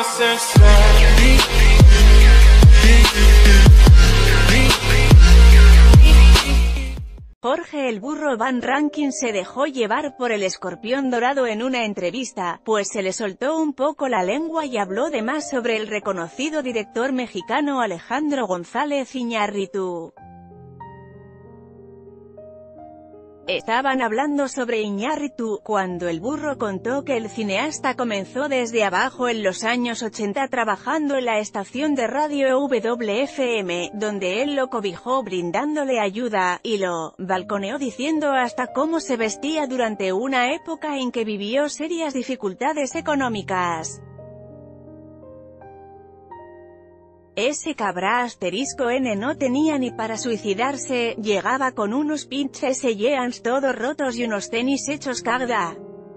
Jorge el Burro Van Rankin se dejó llevar por el escorpión dorado en una entrevista, pues se le soltó un poco la lengua y habló de más sobre el reconocido director mexicano Alejandro González Iñárritu. Estaban hablando sobre Iñárritu, cuando el Burro contó que el cineasta comenzó desde abajo en los años 80 trabajando en la estación de radio WFM, donde él lo cobijó brindándole ayuda, y lo balconeó diciendo hasta cómo se vestía durante una época en que vivió serias dificultades económicas. Ese cabra *N no tenía ni para suicidarse, llegaba con unos pinches jeans todos rotos y unos tenis hechos cagda.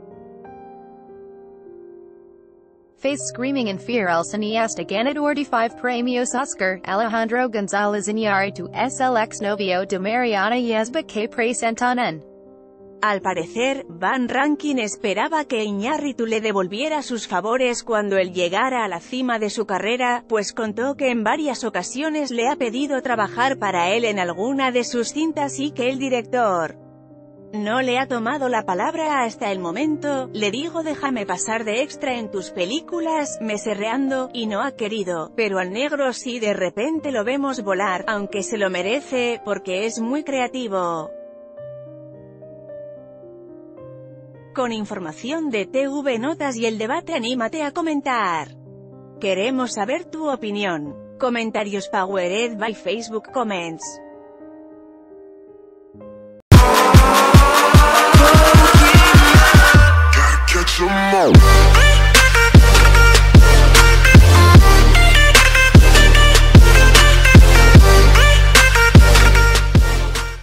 Face screaming in fear al cineasta ganador de 5 premios Oscar, Alejandro González Iñárritu, es el ex-novio de Mariana Yesba que presentan. Al parecer, Van Rankin esperaba que Iñárritu le devolviera sus favores cuando él llegara a la cima de su carrera, pues contó que en varias ocasiones le ha pedido trabajar para él en alguna de sus cintas y que el director no le ha tomado la palabra hasta el momento. Le digo déjame pasar de extra en tus películas, meserreando, y no ha querido, pero al negro sí de repente lo vemos volar, aunque se lo merece, porque es muy creativo. Con información de TV Notas y El Debate, anímate a comentar. Queremos saber tu opinión. Comentarios powered by Facebook Comments. Gotta catch 'em all.